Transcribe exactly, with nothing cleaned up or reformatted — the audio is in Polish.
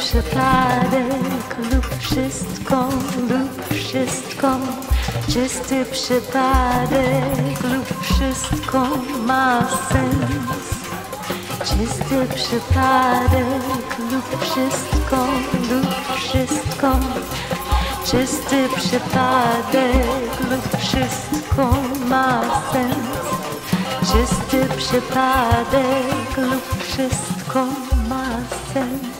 przypadek lub wszystko, lub wszystko. Czysty przypadek lub wszystko ma sens. Czysty przypadek lub wszystko, lub wszystko. Czysty przypadek lub wszystko ma sens. Czysty przypadek lub wszystko ma sens.